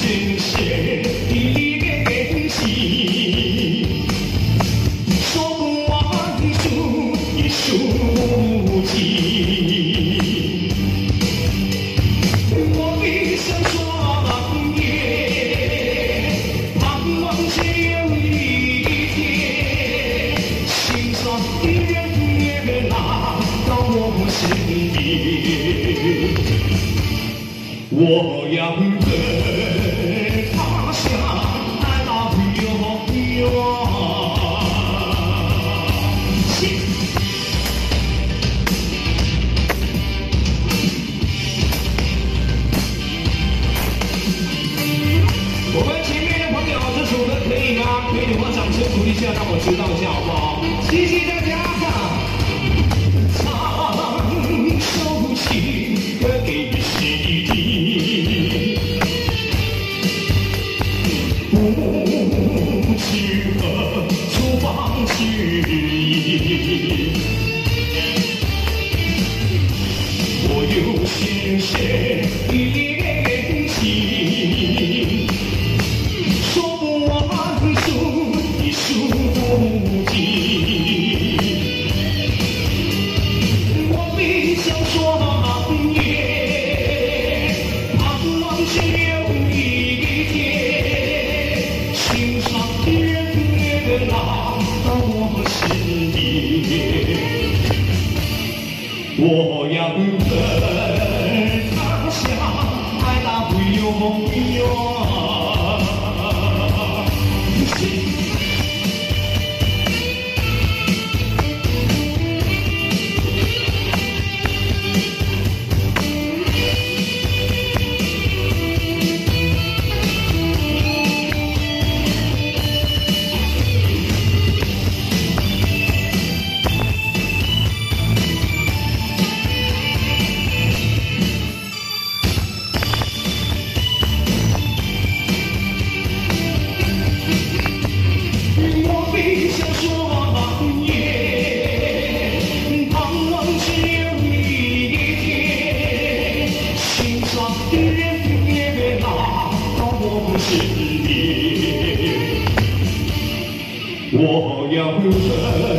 深深的联系，说不完数不尽。我闭上双眼，盼望只有一天，心酸的人也来到我身边。我要跟他乡来到永远。我们前面的朋友，这首歌可以吗？可以的话，掌声鼓励一下，让我知道一下，好不好？谢谢大家。唱首情歌给谁听？不知何处放去意。我有深深的联系，说不完数不尽。我闭上双眼，盼望只有一天，心上的人也来到我身边。我要跟他乡来到永远。闭上双眼，盼望只有一天，心酸的人也来到我身边。我要跟